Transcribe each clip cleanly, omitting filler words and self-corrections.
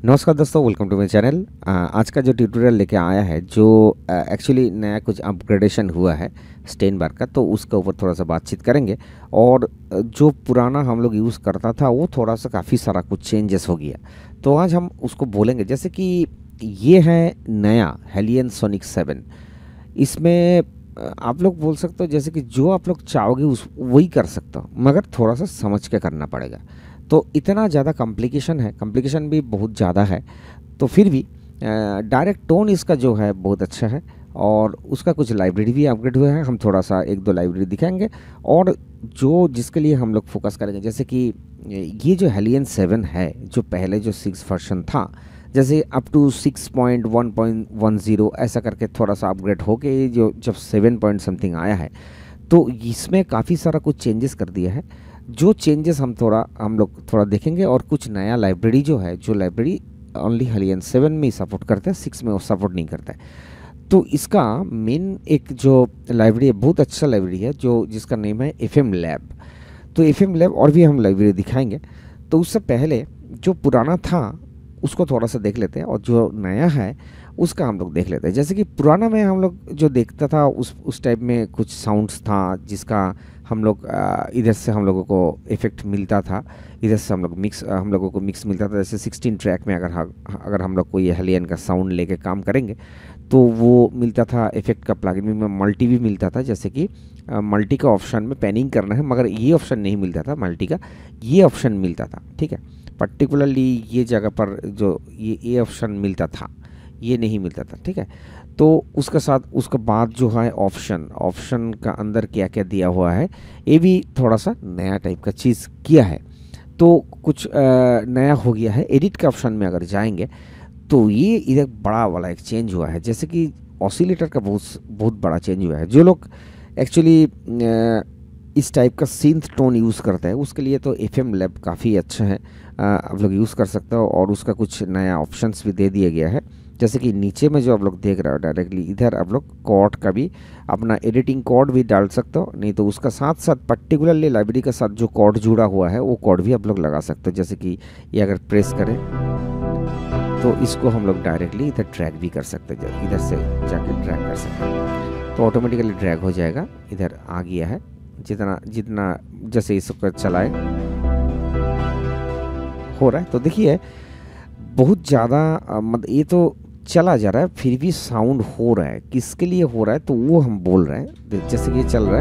नमस्कार दोस्तों, welcome to my channel. आज का जो ट्यूटोरियल लेके आया है, जो एक्चुअली नया कुछ अपग्रेडेशन हुआ है स्टेनबर्ग का, तो उसके ऊपर थोड़ा सा बातचीत करेंगे। और जो पुराना हम लोग यूज़ करता था वो थोड़ा सा काफ़ी सारा कुछ चेंजेस हो गया, तो आज हम उसको बोलेंगे। जैसे कि ये है नया हेलियन सोनिक 7। इसमें आप लोग बोल सकते हो जैसे कि जो आप लोग चाहोगे उस वही कर सकते हो, मगर थोड़ा सा समझ के करना पड़ेगा। तो इतना ज़्यादा कॉम्प्लिकेशन भी बहुत ज़्यादा है, तो फिर भी डायरेक्ट टोन इसका जो है बहुत अच्छा है। और उसका कुछ लाइब्रेरी भी अपग्रेड हुआ है, हम थोड़ा सा एक दो लाइब्रेरी दिखाएंगे। और जो जिसके लिए हम लोग फोकस करेंगे, जैसे कि ये जो हेलियन 7 है, जो पहले जो 6 वर्जन था, जैसे अप टू 6.1.10 ऐसा करके थोड़ा सा अपग्रेड हो के जो जब 7 पॉइंट समथिंग आया है, तो इसमें काफ़ी सारा कुछ चेंजेस कर दिया है। जो चेंजेस हम लोग थोड़ा देखेंगे, और कुछ नया लाइब्रेरी जो है, जो लाइब्रेरी ओनली हेलियन 7 में ही सपोर्ट करते हैं, 6 में वो सपोर्ट नहीं करता है। तो इसका मेन एक जो लाइब्रेरी है, बहुत अच्छा लाइब्रेरी है, जो जिसका नेम है FM लैब। तो FM लैब और भी हम लाइब्रेरी दिखाएंगे। तो उससे पहले जो पुराना था उसको थोड़ा सा देख लेते हैं, और जो नया है उसका हम लोग देख लेते हैं। जैसे कि पुराना में हम लोग जो देखता था, उस टाइप में कुछ साउंड्स था जिसका हम लोग इधर से हम लोगों को इफेक्ट मिलता था, इधर से हम लोगों को मिक्स मिलता था। जैसे 16 ट्रैक में अगर हम लोग कोई हेलियन का साउंड लेके काम करेंगे तो वो मिलता था इफेक्ट का प्लगइन में। मल्टी भी मिलता था, जैसे कि मल्टी का ऑप्शन में पैनिंग करना है, मगर ये ऑप्शन नहीं मिलता था मल्टी का, ये ऑप्शन मिलता था। ठीक है, पर्टिकुलरली ये जगह पर जो ये ऑप्शन मिलता था, ये नहीं मिलता था। ठीक है, तो उसके साथ उसके बाद जो है ऑप्शन का अंदर क्या क्या दिया हुआ है, ये भी थोड़ा सा नया टाइप का चीज़ किया है। तो कुछ नया हो गया है। एडिट के ऑप्शन में अगर जाएंगे तो ये इधर बड़ा वाला एक चेंज हुआ है। जैसे कि ऑसिलेटर का बहुत बहुत बड़ा चेंज हुआ है। जो लोग एक्चुअली इस टाइप का सिंथ टोन यूज़ करते हैं, उसके लिए तो FM लैब काफ़ी अच्छा है, आप लोग यूज़ कर सकते हो। और उसका कुछ नया ऑप्शंस भी दे दिया गया है। जैसे कि नीचे में जो आप लोग देख रहे हो डायरेक्टली, इधर आप लोग कॉर्ड का भी अपना एडिटिंग कॉर्ड भी डाल सकते हो, नहीं तो उसका साथ साथ पर्टिकुलरली लाइब्रेरी के साथ जो कॉर्ड जुड़ा हुआ है वो कॉर्ड भी आप लोग लगा सकते हो। जैसे कि ये अगर प्रेस करें तो इसको हम लोग डायरेक्टली इधर ड्रैग भी कर सकते हैं, इधर से जाके ड्रैग कर सकते हैं, तो ऑटोमेटिकली ड्रैग हो जाएगा। इधर आ गया है, जितना जितना जैसे इसको चलाए हो रहा है। तो देखिए बहुत ज़्यादा मतलब ये तो चला जा रहा है, फिर भी साउंड हो रहा है। किसके लिए हो रहा है तो वो हम बोल रहे हैं। जैसे कि ये चल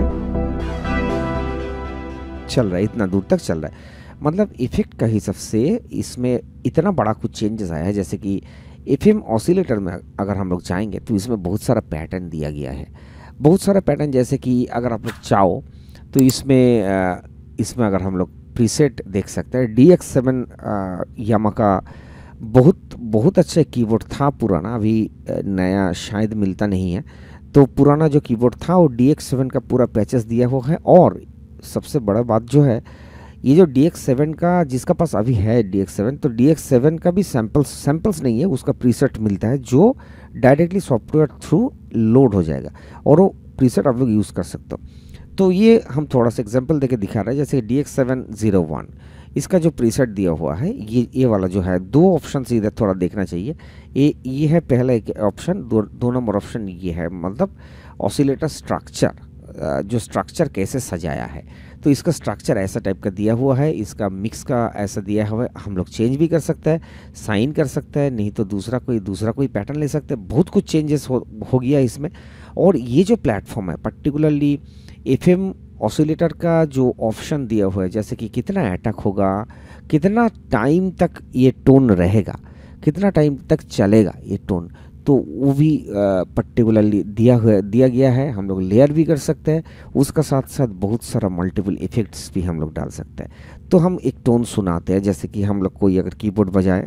रहा है, इतना दूर तक चल रहा है, मतलब इफेक्ट का हिसाब से इसमें इतना बड़ा कुछ चेंजेस आया है। जैसे कि FM ऑसिलेटर में अगर हम लोग जाएंगे तो इसमें बहुत सारा पैटर्न दिया गया है, बहुत सारा पैटर्न। जैसे कि अगर आप लोग चाहो तो इसमें अगर हम लोग प्रीसेट देख सकते हैं। DX7 यामा का बहुत बहुत अच्छा कीबोर्ड था पुराना, अभी नया शायद मिलता नहीं है। तो पुराना जो कीबोर्ड था वो DX7 का पूरा पैचेस दिया हुआ है। और सबसे बड़ा बात जो है, ये जो DX7 का जिसका पास अभी है DX7, तो DX7 का भी सैम्पल्स नहीं है, उसका प्रीसेट मिलता है जो डायरेक्टली सॉफ्टवेयर थ्रू लोड हो जाएगा, और वो प्रीसेट आप लोग यूज़ कर सकते हो। तो ये हम थोड़ा सा एग्जांपल देके दिखा रहे हैं। जैसे DX701, इसका जो प्रीसेट दिया हुआ है, ये वाला जो है, दो ऑप्शन से इधर थोड़ा देखना चाहिए। ये है पहला एक ऑप्शन, दो नंबर ऑप्शन ये है, मतलब ऑसिलेटर स्ट्रक्चर, जो स्ट्रक्चर कैसे सजाया है। तो इसका स्ट्रक्चर ऐसा टाइप का दिया हुआ है, इसका मिक्स का ऐसा दिया हुआ है। हम लोग चेंज भी कर सकते हैं, साइन कर सकते हैं, नहीं तो दूसरा कोई पैटर्न ले सकते हैं। बहुत कुछ चेंजेस हो गया इसमें। और ये जो प्लेटफॉर्म है, पर्टिकुलरली FM ऑसिलेटर का जो ऑप्शन दिया हुआ है, जैसे कि कितना अटैक होगा, कितना टाइम तक ये टोन रहेगा, कितना टाइम तक चलेगा ये टोन, तो वो भी पर्टिकुलरली दिया गया है। हम लोग लेयर भी कर सकते हैं, उसका साथ साथ बहुत सारा मल्टीपल इफेक्ट्स भी हम लोग डाल सकते हैं। तो हम एक टोन सुनाते हैं, जैसे कि हम लोग कोई अगर कीबोर्ड बजाए,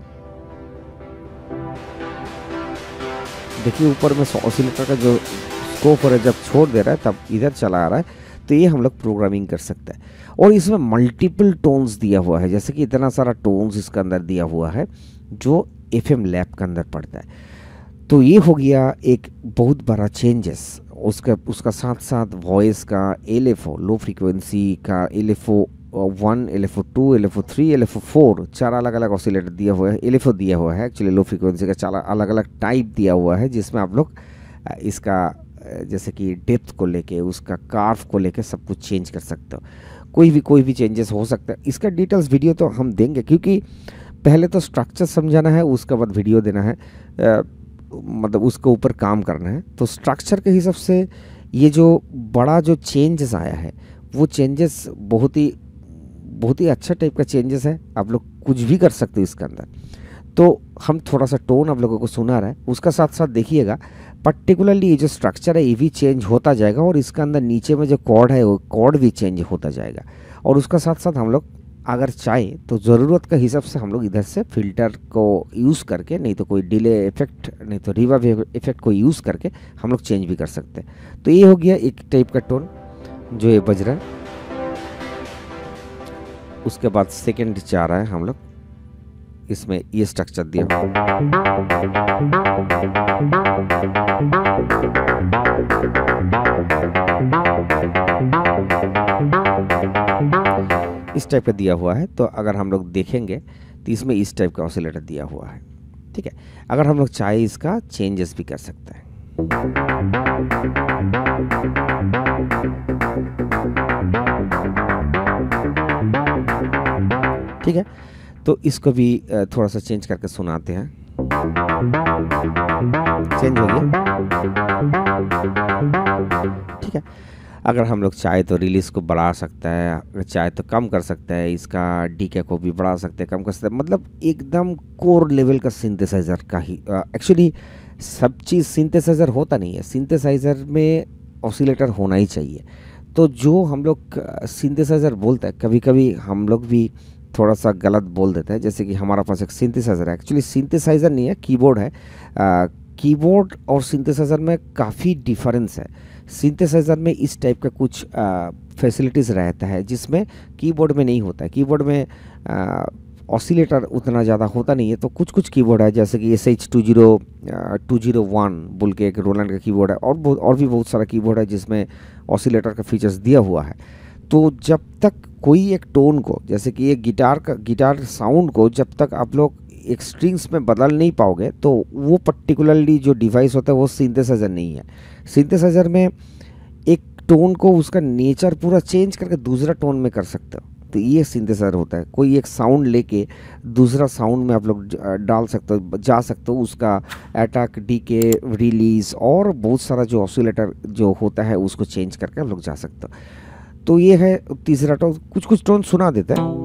देखिए ऊपर में ऑसिलेटर का जो स्कोप है जब छोड़ दे रहा है तब इधर चला आ रहा है। तो ये हम लोग प्रोग्रामिंग कर सकते हैं। और इसमें मल्टीपल टोन्स दिया हुआ है, जैसे कि इतना सारा टोन्स इसके अंदर दिया हुआ है जो FM लैब के अंदर पड़ता है। तो ये हो गया एक बहुत बड़ा चेंजेस। उसका साथ साथ वॉइस का LFO, लो फ्रीक्वेंसी का LFO LFO1, LFO2, LFO3, LFO4 चार अलग अलग ऑसिलेटर दिया हुआ है, LFO दिया हुआ है एक्चुअली लो फ्रिक्वेंसी का, चार अलग अलग टाइप दिया हुआ है, जिसमें आप लोग इसका जैसे कि डेप्थ को लेके, उसका कार्व को लेके सब कुछ चेंज कर सकते हो। कोई भी चेंजेस हो सकता है। इसका डिटेल्स वीडियो तो हम देंगे, क्योंकि पहले तो स्ट्रक्चर समझाना है, उसके बाद वीडियो देना है, मतलब उसके ऊपर काम करना है। तो स्ट्रक्चर के हिसाब से ये जो बड़ा जो चेंजेस आया है वो चेंजेस बहुत ही अच्छा टाइप का चेंजेस है। आप लोग कुछ भी कर सकते हो इसके अंदर। तो हम थोड़ा सा टोन आप लोगों को सुना रहा है, उसका साथ साथ देखिएगा पर्टिकुलरली ये जो स्ट्रक्चर है ये भी चेंज होता जाएगा, और इसके अंदर नीचे में जो कॉर्ड है वो कॉर्ड भी चेंज होता जाएगा। और उसका साथ साथ हम लोग अगर चाहें तो ज़रूरत के हिसाब से हम लोग इधर से फिल्टर को यूज़ करके, नहीं तो कोई डिले इफेक्ट, नहीं तो रिवर्ब इफेक्ट को यूज़ करके हम लोग चेंज भी कर सकते हैं। तो ये हो गया एक टाइप का टोन जो ये बज रहा है। उसके बाद सेकेंड जा रहा है, हम लोग इसमें ये स्ट्रक्चर दिया इस टाइप का दिया हुआ है। तो अगर हम लोग देखेंगे तो इसमें इस टाइप का ऑसिलेटर दिया हुआ है, ठीक है। अगर हम लोग चाहे इसका चेंजेस भी कर सकते हैं। ठीक है, तो इसको भी थोड़ा सा चेंज करके सुनाते हैं। चेंज हो गया, ठीक है। अगर हम लोग चाहे तो रिलीज को बढ़ा सकता है, अगर चाहे तो कम कर सकता है, इसका डीके को भी बढ़ा सकते हैं, कम कर सकते हैं। मतलब एकदम कोर लेवल का सिंथेसाइजर का ही एक्चुअली सब चीज़ सिंथेसाइजर होता नहीं है, सिंथेसाइजर में ऑसिलेटर होना ही चाहिए। तो जो हम लोग सिंथेसाइजर बोलते हैं, कभी कभी हम लोग भी थोड़ा सा गलत बोल देते हैं। जैसे कि हमारा पास एक सिंथेसाइजर है, एक्चुअली सिंथेसाइजर नहीं है, कीबोर्ड है। कीबोर्ड और सिंथेसाइजर में काफ़ी डिफरेंस है। सिंथेसाइजर में इस टाइप का कुछ फैसिलिटीज़ रहता है जिसमें कीबोर्ड में नहीं होता है। कीबोर्ड में ऑसिलेटर उतना ज़्यादा होता नहीं है। तो कुछ कीबोर्ड है, जैसे कि SH201 बोल के एक रोलैंड का कीबोर्ड है, और भी बहुत सारा कीबोर्ड है जिसमें ऑसिलेटर का फीचर्स दिया हुआ है। तो जब तक कोई एक टोन को, जैसे कि एक गिटार साउंड को जब तक आप लोग एक स्ट्रिंग्स में बदल नहीं पाओगे, तो वो पर्टिकुलरली जो डिवाइस होता है वो सिंथेसाइजर नहीं है। सिंथेसाइजर में एक टोन को उसका नेचर पूरा चेंज करके दूसरा टोन में कर सकते हो, तो ये सिंथेसाइजर होता है। कोई एक साउंड लेके दूसरा साउंड में आप लोग डाल सकते हो, जा सकते हो, उसका अटैक, डीके, रिलीज और बहुत सारा जो ऑसिलेटर जो होता है उसको चेंज करके आप लोग जा सकते हो। तो ये है तीसरा टोन। कुछ टोन सुना देता है,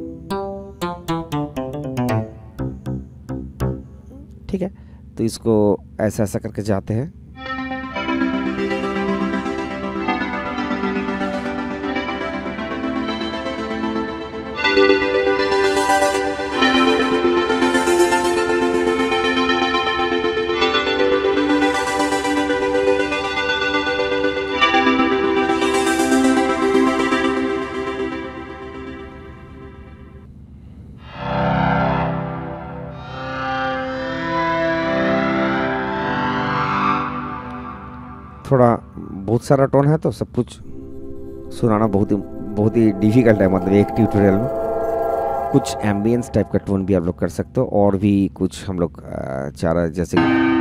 ठीक है। तो इसको ऐसा करके जाते हैं। थोड़ा बहुत सारा टोन है तो सब कुछ सुनाना बहुत ही डिफिकल्ट है। मतलब एक ट्यूटोरियल में कुछ एम्बियंस टाइप का टोन भी आप लोग कर सकते हो, और भी कुछ हम लोग चारा, जैसे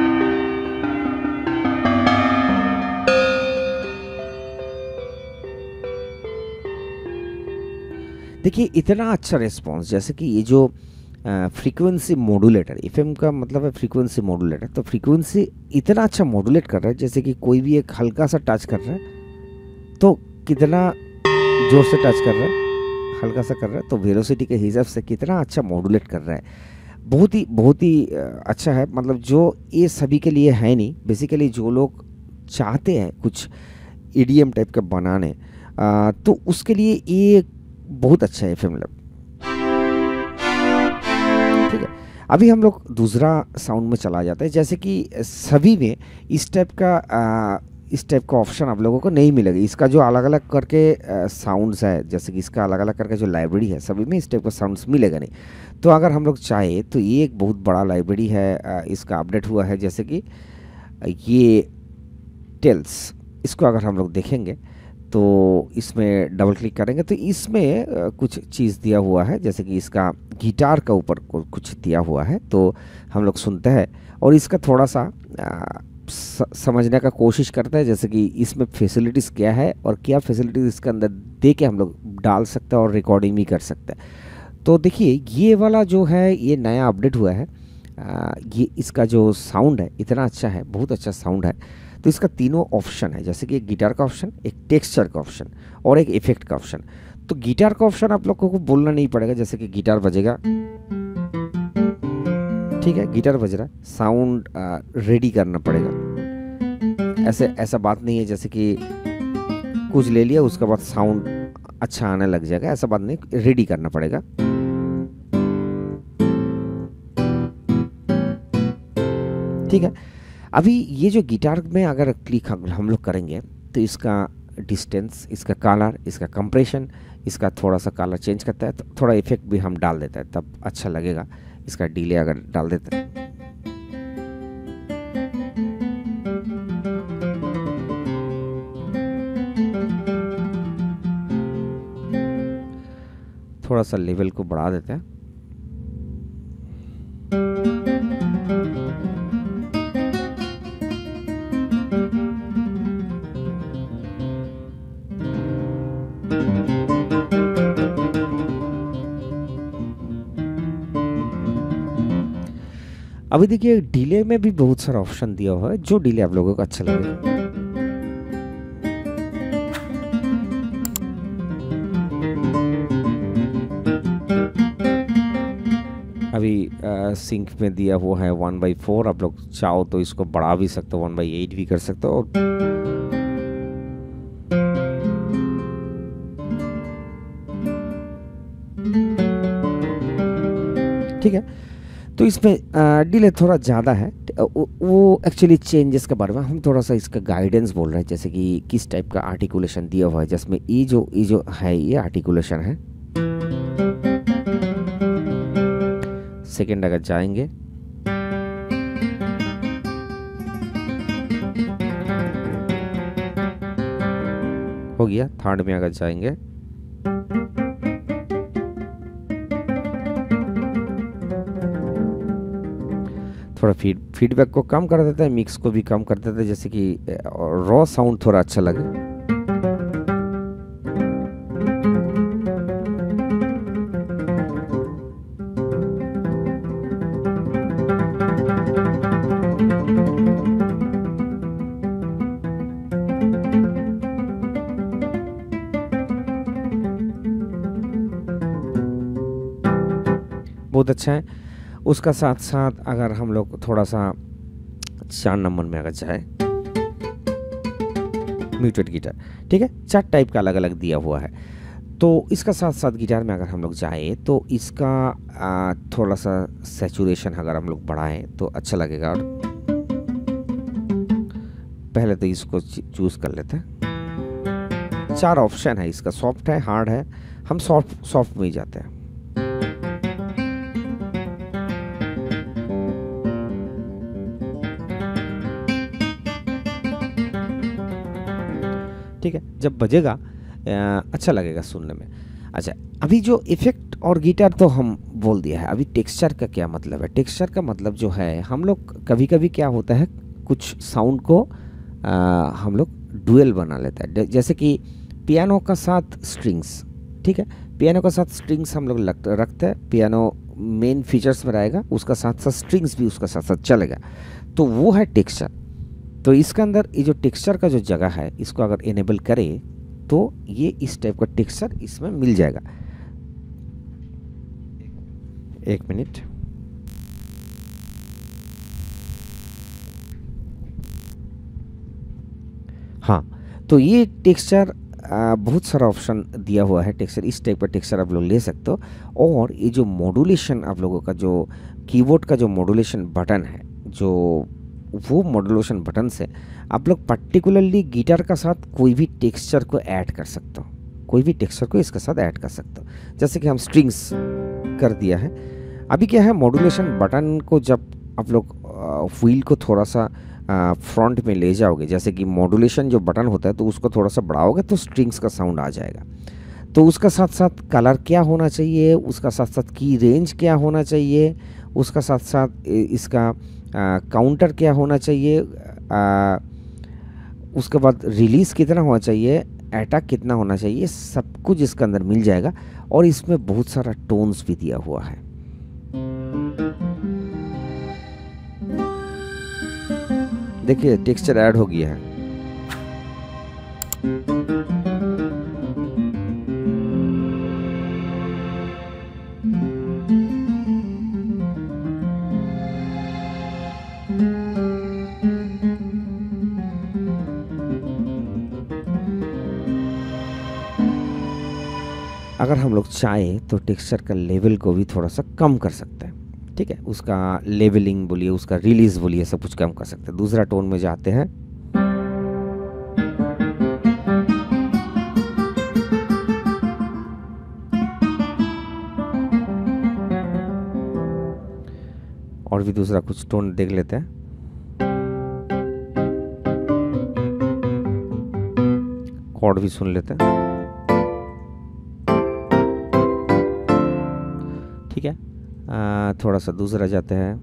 देखिए इतना अच्छा रिस्पॉन्स, जैसे कि ये जो फ्रीक्वेंसी मॉड्यूलेटर, एफएम का मतलब है फ्रीक्वेंसी मॉड्यूलेटर। तो फ्रीक्वेंसी इतना अच्छा मॉड्यूलेट कर रहा है, जैसे कि कोई भी एक हल्का सा टच कर रहा है तो कितना जोर से टच कर रहा है, हल्का सा कर रहा है तो वेलोसिटी के हिसाब से कितना अच्छा मॉड्यूलेट कर रहा है। बहुत ही अच्छा है। मतलब जो ये सभी के लिए है नहीं, बेसिकली जो लोग चाहते हैं कुछ ईडीएम टाइप का बनाने, तो उसके लिए ये बहुत अच्छा है एफएम लैब, ठीक है। अभी हम लोग दूसरा साउंड में चला जाता है। जैसे कि सभी में इस टाइप का ऑप्शन आप लोगों को नहीं मिलेगा। इसका जो अलग अलग करके साउंड्स है, जैसे कि इसका अलग अलग करके जो लाइब्रेरी है, सभी में इस टाइप का साउंड्स मिलेगा नहीं। तो अगर हम लोग चाहे तो ये एक बहुत बड़ा लाइब्रेरी है, इसका अपडेट हुआ है। जैसे कि ये टेल्स, इसको अगर हम लोग देखेंगे तो इसमें डबल क्लिक करेंगे तो इसमें कुछ चीज़ दिया हुआ है, जैसे कि इसका गिटार का ऊपर कुछ दिया हुआ है, तो हम लोग सुनते हैं और इसका थोड़ा सा समझने का कोशिश करते हैं, जैसे कि इसमें फैसिलिटीज़ क्या है और क्या फैसिलिटीज़ इसके अंदर दे के हम लोग डाल सकते हैं और रिकॉर्डिंग भी कर सकते हैं। तो देखिए ये वाला जो है ये नया अपडेट हुआ है। ये इसका जो साउंड है इतना अच्छा है, बहुत अच्छा साउंड है। तो इसका तीनों ऑप्शन है, जैसे कि एक गिटार का ऑप्शन, एक टेक्सचर का ऑप्शन और एक इफेक्ट का ऑप्शन। तो गिटार का ऑप्शन आप लोगों को बोलना नहीं पड़ेगा, जैसे कि गिटार बजेगा, ठीक है, गिटार बज रहा है, साउंड रेडी करना पड़ेगा। ऐसा बात नहीं है जैसे कि कुछ ले लिया उसके बाद साउंड अच्छा आने लग जाएगा, ऐसा बात नहीं, रेडी करना पड़ेगा। ठीक है, अभी ये जो गिटार में अगर क्लिक हम लोग करेंगे तो इसका डिस्टेंस, इसका कलर, इसका कंप्रेशन, इसका थोड़ा सा कलर चेंज करता है, तो थोड़ा इफेक्ट भी हम डाल देते हैं तब अच्छा लगेगा। इसका डिले अगर डाल देते हैं, थोड़ा सा लेवल को बढ़ा देते हैं। अभी देखिए डिले में भी बहुत सारा ऑप्शन दिया हुआ है, जो डिले आप लोगों को अच्छा लगेगा। अभी सिंक में दिया हुआ है 1/4, आप लोग चाहो तो इसको बढ़ा भी सकते हो, 1/8 भी कर सकते हो। ठीक है, तो इसमें डिले थोड़ा ज़्यादा है, वो एक्चुअली चेंजेस के बारे में हम थोड़ा सा इसका गाइडेंस बोल रहे हैं, जैसे कि किस टाइप का आर्टिकुलेशन दिया हुआ है, जिसमें ये जो है ये आर्टिकुलेशन है। सेकंड अगर जाएंगे, हो गया। थर्ड में अगर जाएंगे, थोड़ा फीडबैक को कम कर देता है, मिक्स को भी कम कर देता है, जैसे कि रॉ साउंड थोड़ा अच्छा लगे। बहुत अच्छा है। उसका साथ साथ अगर हम लोग थोड़ा सा 4 नंबर में अगर जाए, म्यूटेड गिटार, ठीक है, 4 टाइप का अलग अलग दिया हुआ है। तो इसका साथ साथ गिटार में अगर हम लोग जाए तो इसका थोड़ा सा सैचुरेशन अगर हम लोग बढ़ाएं तो अच्छा लगेगा। और पहले तो इसको चूज कर लेते हैं। 4 ऑप्शन है इसका, सॉफ्ट है, हार्ड है, हम सॉफ्ट में ही जाते हैं। ठीक है, जब बजेगा अच्छा लगेगा सुनने में। अच्छा, अभी जो इफेक्ट और गिटार तो हम बोल दिया है, अभी टेक्सचर का क्या मतलब है। टेक्सचर का मतलब जो है, हम लोग कभी कभी क्या होता है, कुछ साउंड को हम लोग डुअल बना लेता है, जैसे कि पियानो का साथ स्ट्रिंग्स। ठीक है, पियानो का साथ स्ट्रिंग्स हम लोग रखते हैं, पियानो मेन फीचर्स में रहेगा, उसका साथ साथ स्ट्रिंग्स भी उसका साथ साथ चलेगा, तो वो है टेक्सचर। तो इसके अंदर ये जो टेक्सचर का जो जगह है, इसको अगर इनेबल करें तो ये इस टाइप का टेक्सचर इसमें मिल जाएगा। एक मिनट, हाँ, तो ये टेक्सचर बहुत सारा ऑप्शन दिया हुआ है। टेक्सचर, इस टाइप का टेक्सचर आप लोग ले सकते हो। और ये जो मॉड्यूलेशन आप लोगों का, जो कीबोर्ड का जो मॉड्यूलेशन बटन है, जो वो मॉड्यूलेशन बटन से आप लोग पर्टिकुलरली गिटार का साथ कोई भी टेक्सचर को ऐड कर सकते हो, कोई भी टेक्सचर को इसके साथ ऐड कर सकते हो। जैसे कि हम स्ट्रिंग्स कर दिया है। अभी क्या है, मॉड्यूलेशन बटन को जब आप लोग व्हील को थोड़ा सा फ्रंट में ले जाओगे, जैसे कि मॉड्यूलेशन जो बटन होता है तो उसको थोड़ा सा बढ़ाओगे तो स्ट्रिंग्स का साउंड आ जाएगा। तो उसका साथ साथ कलर क्या होना चाहिए, उसका साथ साथ की रेंज क्या होना चाहिए, उसका साथ साथ इसका काउंटर क्या होना चाहिए, उसके बाद रिलीज़ कितना होना चाहिए, अटैक कितना होना चाहिए, सब कुछ इसके अंदर मिल जाएगा। और इसमें बहुत सारा टोन्स भी दिया हुआ है। देखिए टेक्सचर ऐड हो गया है। अगर हम लोग चाहें तो टेक्सचर का लेवल को भी थोड़ा सा कम कर सकते हैं, ठीक है, उसका लेवलिंग बोलिए, उसका रिलीज बोलिए, सब कुछ कम कर सकते हैं। दूसरा टोन में जाते हैं, और भी दूसरा कुछ टोन देख लेते हैं। कॉर्ड भी सुन लेते हैं, ठीक है। थोड़ा सा दूसरा जाते हैं,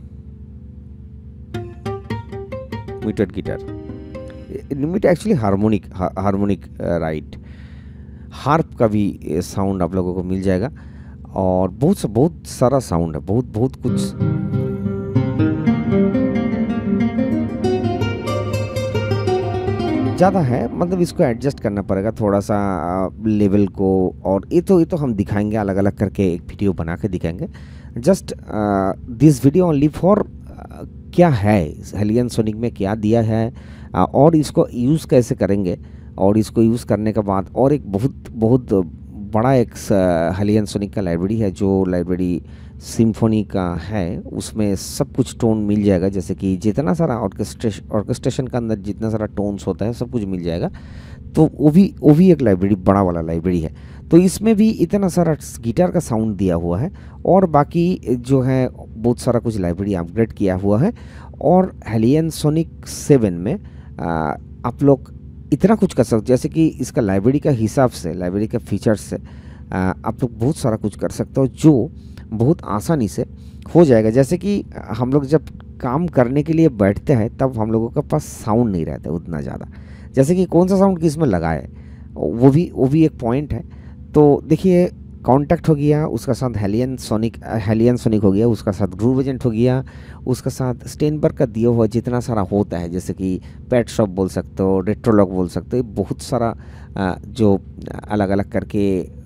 muted guitar, mute actually harmonic right, harp का भी साउंड आप लोगों को मिल जाएगा। और बहुत सारा साउंड है, बहुत कुछ। ज़्यादा है, मतलब इसको एडजस्ट करना पड़ेगा थोड़ा सा लेवल को। और ये तो हम दिखाएंगे अलग अलग करके, एक वीडियो बना के दिखाएंगे। Just this video only for क्या है हेलियन सोनिक में क्या दिया है, और इसको यूज़ कैसे करेंगे, और इसको यूज़ करने के बाद और एक बहुत बड़ा एक हेलियन सोनिक का लाइब्रेरी है, जो लाइब्रेरी सिम्फोनी का है। उसमें सब कुछ टोन मिल जाएगा, जैसे कि जितना सारा ऑर्केस्ट्रेशन का अंदर जितना सारा टोन्स होता है सब कुछ मिल जाएगा। तो वो भी एक लाइब्रेरी, बड़ा वाला लाइब्रेरी है। तो इसमें भी इतना सारा गिटार का साउंड दिया हुआ है, और बाकी जो है बहुत सारा कुछ लाइब्रेरी अपग्रेड किया हुआ है। और हेलियन सोनिक 7 में आप लोग इतना कुछ कर सकते, जैसे कि इसका लाइब्रेरी का हिसाब से, लाइब्रेरी का फीचर्स से आप लोग बहुत सारा कुछ कर सकते हो, जो बहुत आसानी से हो जाएगा। जैसे कि हम लोग जब काम करने के लिए बैठते हैं तब हम लोगों के पास साउंड नहीं रहता उतना ज़्यादा, जैसे कि कौन सा साउंड किस में लगाए, वो भी एक पॉइंट है। तो देखिए कॉन्टैक्ट हो गया, उसका साथ हेलियन सोनिक हो गया, उसका साथ ग्रूव एजेंट हो गया, उसका साथ स्टेनबर्ग का दिया हुआ जितना सारा होता है, जैसे कि पेट शॉप बोल सकते हो, रेट्रोलॉग बोल सकते हो, बहुत सारा जो अलग अलग करके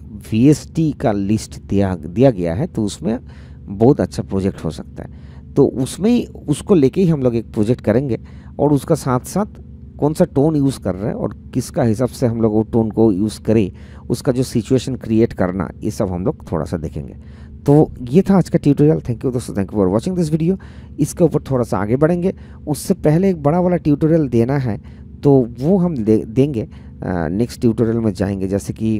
VST का लिस्ट दिया गया है। तो उसमें बहुत अच्छा प्रोजेक्ट हो सकता है। तो उसमें ही उसको लेके ही हम लोग एक प्रोजेक्ट करेंगे, और उसका साथ साथ कौन सा टोन यूज़ कर रहे हैं और किसका हिसाब से हम लोग वो टोन को यूज़ करें, उसका जो सिचुएशन क्रिएट करना, ये सब हम लोग थोड़ा सा देखेंगे। तो ये था आज का ट्यूटोरियल। थैंक यू दोस्तों, thank you for watching this video. इसके ऊपर थोड़ा सा आगे बढ़ेंगे, उससे पहले एक बड़ा वाला ट्यूटोरियल देना है, तो वो हम देंगे नेक्स्ट ट्यूटोरियल में जाएंगे, जैसे कि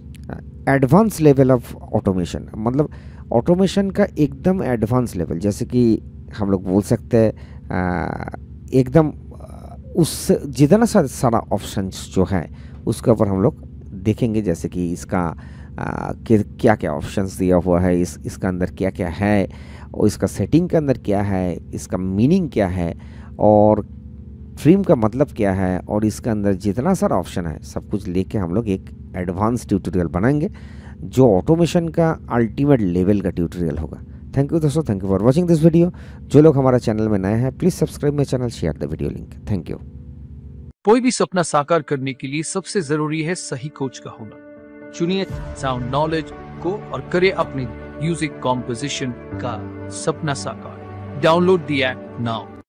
एडवांस लेवल ऑफ ऑटोमेशन, मतलब ऑटोमेशन का एकदम एडवांस लेवल, जैसे कि हम लोग बोल सकते हैं एकदम उससे जितना सारा ऑप्शंस जो है उसके ऊपर हम लोग देखेंगे, जैसे कि इसका क्या क्या ऑप्शंस दिया हुआ है, इसका अंदर क्या क्या है, और इसका सेटिंग के अंदर क्या है, इसका मीनिंग क्या है, और ट्रिम का मतलब क्या है, और इसके अंदर जितना सारा ऑप्शन है सब कुछ लेके हम लोग एक एडवांस ट्यूटोरियल बनाएंगे, जो ऑटोमेशन का अल्टीमेट लेवल का ट्यूटोरियल होगा। थैंक यू दोस्तों, thank you for watching this video. जो लोग हमारा चैनल में नए हैं please subscribe my channel, share the video link. Thank you. कोई भी सपना साकार करने के लिए सबसे जरूरी है सही कोच का होना। चुनिए साउंड नॉलेज को और करें अपने म्यूजिक कॉम्पोजिशन का सपना साकार। Download the app now.